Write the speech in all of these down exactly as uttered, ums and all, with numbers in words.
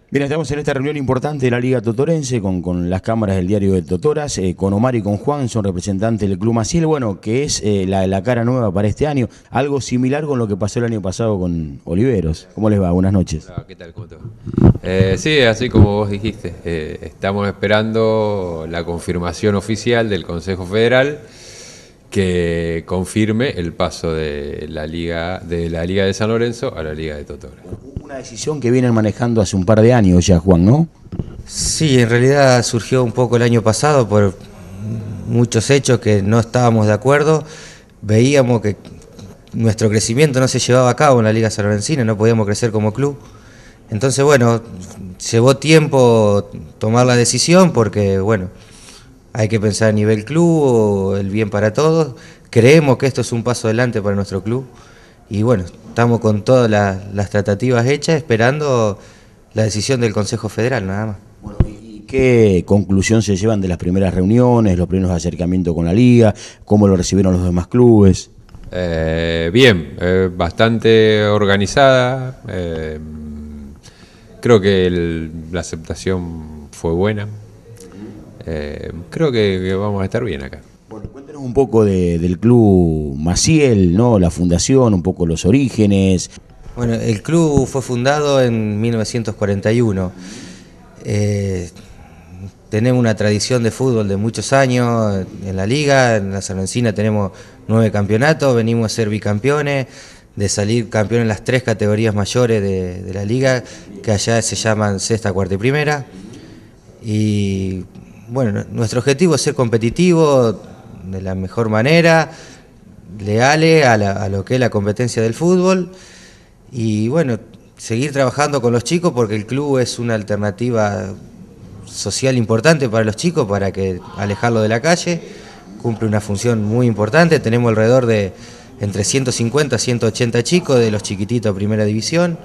Bien, estamos en esta reunión importante de la Liga Totorense con, con las cámaras del diario de Totoras, eh, con Omar y con Juan, son representantes del Club Maciel, bueno, que es eh, la, la cara nueva para este año, algo similar con lo que pasó el año pasado con Oliveros. ¿Cómo les va? Buenas noches. Hola, ¿qué tal? ¿Cómo te va? Eh, sí, así como vos dijiste, eh, estamos esperando la confirmación oficial del Consejo Federal que confirme el paso de la Liga de la Liga de San Lorenzo a la Liga de Totoras. Una decisión que vienen manejando hace un par de años ya, Juan, ¿no? Sí, en realidad surgió un poco el año pasado por muchos hechos que no estábamos de acuerdo. Veíamos que nuestro crecimiento no se llevaba a cabo en la Liga Sanlorencina, no podíamos crecer como club. Entonces, bueno, llevó tiempo tomar la decisión porque, bueno, hay que pensar a nivel club, el bien para todos. Creemos que esto es un paso adelante para nuestro club. Y bueno, estamos con todas las, las tratativas hechas, esperando la decisión del Consejo Federal, nada más. Bueno, ¿y qué conclusión se llevan de las primeras reuniones, los primeros acercamientos con la Liga? ¿Cómo lo recibieron los demás clubes? Eh, bien, eh, bastante organizada. Eh, creo que el, la aceptación fue buena. Eh, creo que, que vamos a estar bien acá. Bueno, cuéntanos un poco de, del Club Maciel, ¿no? La fundación, un poco los orígenes. Bueno, el club fue fundado en mil novecientos cuarenta y uno. Eh, tenemos una tradición de fútbol de muchos años en la liga. En la Sanlorencina tenemos nueve campeonatos, venimos a ser bicampeones, de salir campeón en las tres categorías mayores de, de la liga, que allá se llaman sexta, cuarta y primera. Y bueno, nuestro objetivo es ser competitivo de la mejor manera, leales a, la, a lo que es la competencia del fútbol y bueno, seguir trabajando con los chicos porque el club es una alternativa social importante para los chicos, para que alejarlo de la calle, cumple una función muy importante. Tenemos alrededor de entre ciento cincuenta a ciento ochenta chicos de los chiquititos a primera división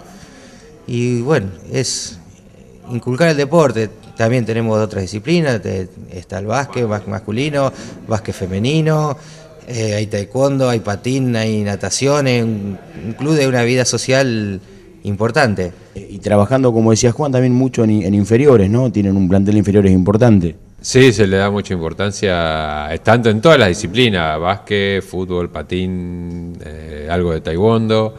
y bueno, es inculcar el deporte. También tenemos otras disciplinas, está el básquet masculino, básquet femenino, eh, hay taekwondo, hay patín, hay natación, es un, un club de una vida social importante. Y trabajando, como decía Juan, también mucho en, en inferiores, ¿no? Tienen un plantel de inferiores importante. Sí, se le da mucha importancia, tanto en todas las disciplinas, básquet, fútbol, patín, eh, algo de taekwondo,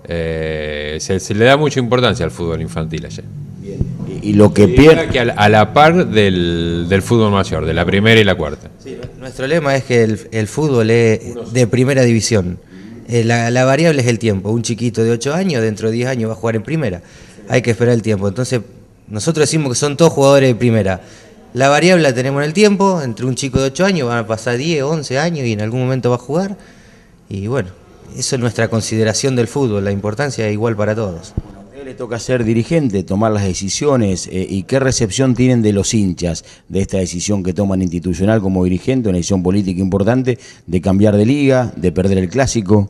eh, se, se le da mucha importancia al fútbol infantil allá. Y lo que pierde que a la par del, del fútbol mayor, de la primera y la cuarta. Sí, nuestro lema es que el, el fútbol es de primera división. Eh, la, la variable es el tiempo. Un chiquito de ocho años, dentro de diez años va a jugar en primera. Hay que esperar el tiempo. Entonces, nosotros decimos que son todos jugadores de primera. La variable la tenemos en el tiempo. Entre un chico de ocho años van a pasar diez, once años y en algún momento va a jugar. Y bueno, eso es nuestra consideración del fútbol. La importancia es igual para todos. Le toca ser dirigente, tomar las decisiones, eh, y qué recepción tienen de los hinchas de esta decisión que toman institucional como dirigente, una decisión política importante de cambiar de liga, de perder el clásico.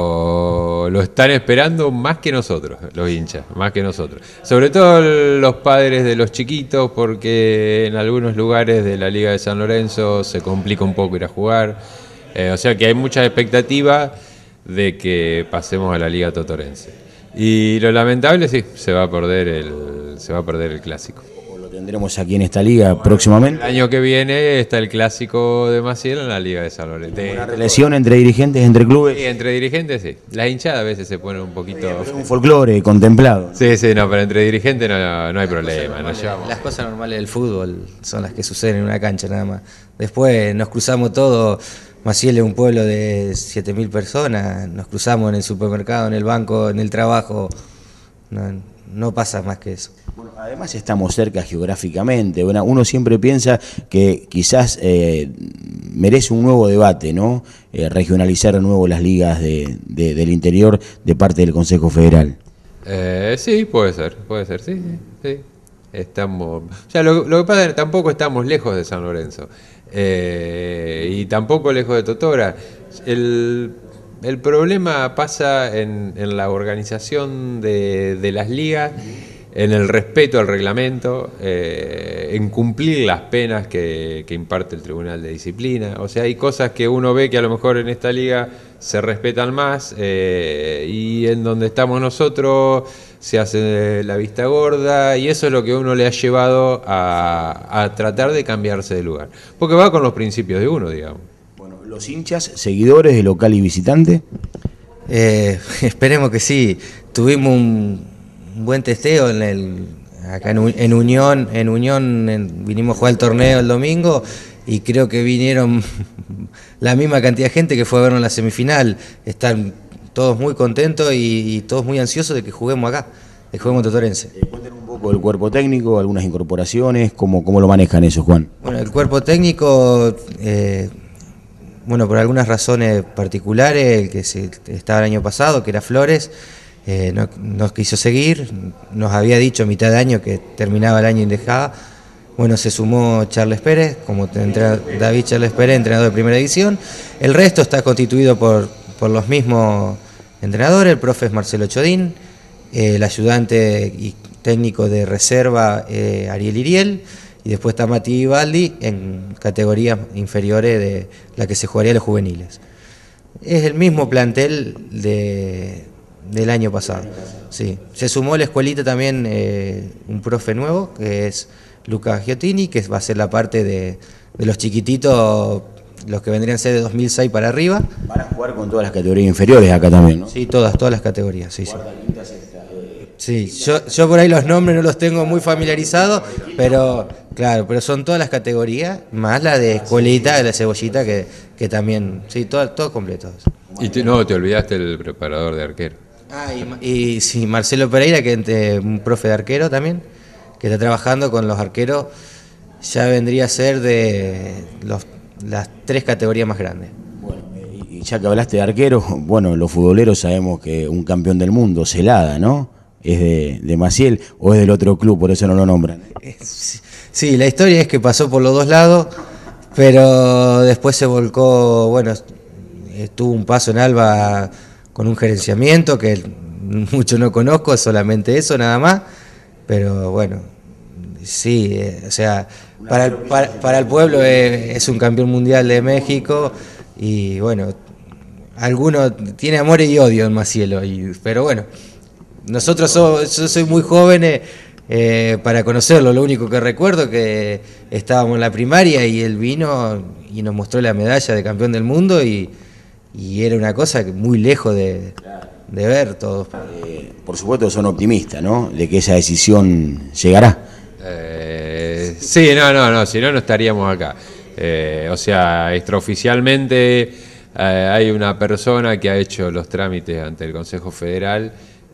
Lo, lo están esperando más que nosotros, los hinchas, más que nosotros. Sobre todo los padres de los chiquitos, porque en algunos lugares de la Liga de San Lorenzo se complica un poco ir a jugar. Eh, o sea que hay mucha expectativa de que pasemos a la Liga Totorense. Y lo lamentable, sí, se va a perder el, se va a perder el clásico. Lo tendremos aquí en esta liga próximamente. El año que viene está el clásico de Maciel en la Liga de San Lorenzo. Una relación entre dirigentes, entre clubes. Sí, entre dirigentes, sí. Las hinchadas a veces se ponen un poquito... Es un folclore contemplado. Sí, sí, no, pero entre dirigentes no, no hay problema. Las cosas, normales, las cosas normales del fútbol son las que suceden en una cancha nada más. Después nos cruzamos todos. Maciel es un pueblo de siete mil personas, nos cruzamos en el supermercado, en el banco, en el trabajo, no, no pasa más que eso. Bueno, además estamos cerca geográficamente, bueno, uno siempre piensa que quizás eh, merece un nuevo debate, ¿no? Eh, regionalizar de nuevo las ligas de, de, del interior de parte del Consejo Federal. Eh, sí, puede ser, puede ser, sí, sí, sí. Estamos, o sea, lo, lo que pasa es que tampoco estamos lejos de San Lorenzo. Eh, y tampoco lejos de Totora. El, el problema pasa en, en la organización de, de las ligas, en el respeto al reglamento, eh, en cumplir las penas que, que imparte el Tribunal de Disciplina. O sea, hay cosas que uno ve que a lo mejor en esta liga se respetan más, eh, y en donde estamos nosotros se hace la vista gorda, y eso es lo que uno le ha llevado a, a tratar de cambiarse de lugar. Porque va con los principios de uno, digamos. Bueno, los hinchas, seguidores de local y visitante. Eh, esperemos que sí. Tuvimos un, un buen testeo en el, acá en, en Unión, en Unión en, vinimos a jugar el torneo el domingo y creo que vinieron la misma cantidad de gente que fue a vernos en la semifinal. Están todos muy contentos y, y todos muy ansiosos de que juguemos acá, de que juguemos Totorense. Eh, cuéntenos un poco del cuerpo técnico, algunas incorporaciones, ¿cómo, cómo lo manejan eso, Juan? Bueno, el cuerpo técnico... Eh, Bueno, por algunas razones particulares, el que se, estaba el año pasado, que era Flores, eh, no, no quiso seguir, nos había dicho a mitad de año que terminaba el año y dejaba. Bueno, se sumó Charles Pérez, como David Charles Pérez, entrenador de primera división. El resto está constituido por, por los mismos entrenadores, el profe es Marcelo Chodín, eh, el ayudante y técnico de reserva eh, Ariel Iriel, y después está Mati Vivaldi en categorías inferiores de la que se jugaría los juveniles. Es el mismo plantel de, del año pasado. Sí. Se sumó a la escuelita también eh, un profe nuevo, que es Luca Giottini, que va a ser la parte de, de los chiquititos, los que vendrían a ser de dos mil seis para arriba. Van a jugar con todas las categorías inferiores acá también, ¿no? Sí, todas, todas las categorías, sí, sí. Sí, yo, yo por ahí los nombres no los tengo muy familiarizados, pero claro, pero son todas las categorías, más la de escuelita, de la cebollita, que, que también, sí, todos todo completos. Y te, no, te olvidaste el preparador de arquero. Ah, y, y sí, Marcelo Pereira, que es un profe de arquero también, que está trabajando con los arqueros, ya vendría a ser de los, las tres categorías más grandes. Bueno, y ya que hablaste de arqueros, bueno, los futboleros sabemos que un campeón del mundo, Celada, ¿no? ¿Es de, de Maciel o es del otro club, por eso no lo nombran? Sí, la historia es que pasó por los dos lados, pero después se volcó, bueno, tuvo un paso en Alba con un gerenciamiento que mucho no conozco, solamente eso nada más, pero bueno, sí, eh, o sea, para el, para, para el pueblo es, es un campeón mundial de México y bueno, alguno tiene amor y odio en Macielo, y, pero bueno. Nosotros somos, yo soy muy joven eh, para conocerlo, lo único que recuerdo es que estábamos en la primaria y él vino y nos mostró la medalla de campeón del mundo y, y era una cosa muy lejos de, de ver todos. Eh, por supuesto son optimistas, ¿no? De que esa decisión llegará. Eh, sí, no, no, no, si no, no estaríamos acá. Eh, o sea, extraoficialmente eh, hay una persona que ha hecho los trámites ante el Consejo Federal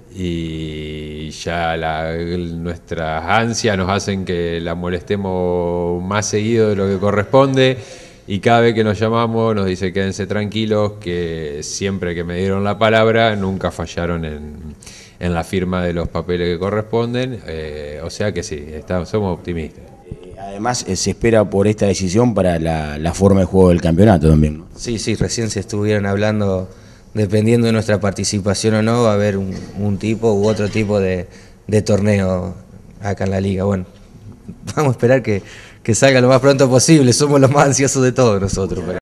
y ya la, nuestras ansias nos hacen que la molestemos más seguido de lo que corresponde, y cada vez que nos llamamos nos dice quédense tranquilos, que siempre que me dieron la palabra nunca fallaron en, en la firma de los papeles que corresponden, eh, o sea que sí, estamos, somos optimistas. Además eh, se espera por esta decisión para la, la forma de juego del campeonato también, ¿no? Sí, sí, recién se estuvieron hablando. Dependiendo de nuestra participación o no, va a haber un, un tipo u otro tipo de, de torneo acá en la liga. Bueno, vamos a esperar que, que salga lo más pronto posible, somos los más ansiosos de todos nosotros.